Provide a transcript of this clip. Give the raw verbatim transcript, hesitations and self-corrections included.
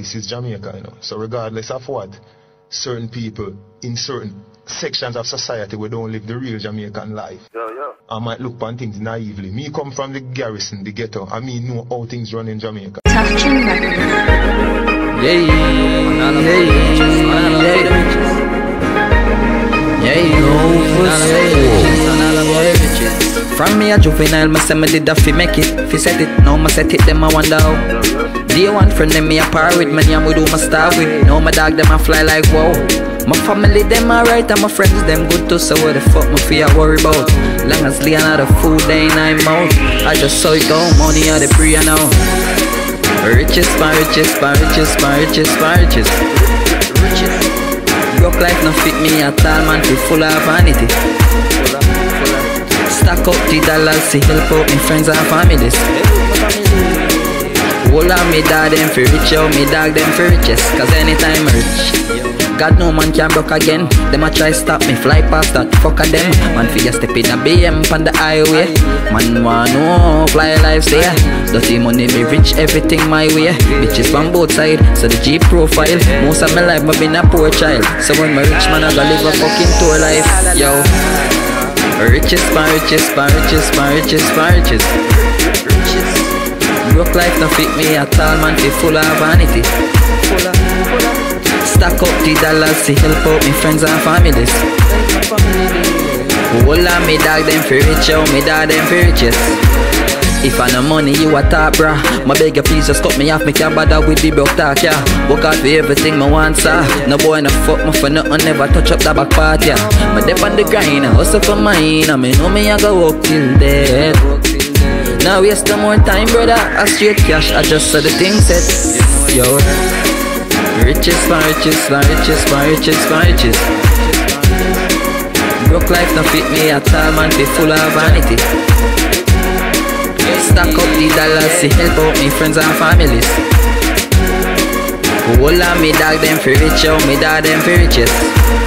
this is Jamaica, you know. So regardless of what, certain people in certain sections of society we don't live the real Jamaican life. Yeah, yeah. I might look upon things naively. Me come from the garrison, the ghetto, I mean know how things run in Jamaica. Tough Chin Records. Yeah, yeah, yeah. From me a juvenile, me say me did a fi make it, fi set it. Now me set it, them I wonder how. Day one friend them me a par with, me and we do my star with. Now my dog them a fly like wow. My family them alright and my friends them good too. So what the fuck me fi a worry about? Long as Leon had the food they in my mouth, I just saw it go, money are the free now. Riches, my riches, my riches, my riches, my riches. Broke life no fit me at all, man, feel full of vanity. Stack up the dollars, see help out me friends and families. All of me dog them for rich, yo, me dog them for riches. Cause anytime I rich, God no man can broke again. Them a try stop me, fly past that, fuck a them. Man fi just step in a B M on the highway. Man want no fly life say dirty money me rich, everything my way. Bitches from both sides, so the G profile. Most of my life me been a poor child. So when my rich man I go live a fucking tour life. Yo, riches, my riches, my riches, my riches, my riches. Broke life no fit me at all, man, fi full of vanity. Stack up the dollars, see help out me friends and families. All of me dog them for rich, yo, me dog them for riches. If I no money you a top, brah, my beg you please just cut me off, me can't bother with the broke talk, yeah. Work out for everything me want, sir. No boy no fuck me for nothing, never touch up the back part, yeah. Me dip on the grind, hustle for mine, and me know me I go work till dead. Now waste no more time, brother, a straight cash, I just saw the thing set. Yo, riches, my riches, my riches, my riches, my riches. Broke life no fit me at all, man, be full of vanity. Stack up the dollars, see help out me friends and families. All of me dog them for rich, yo, me dog them for riches.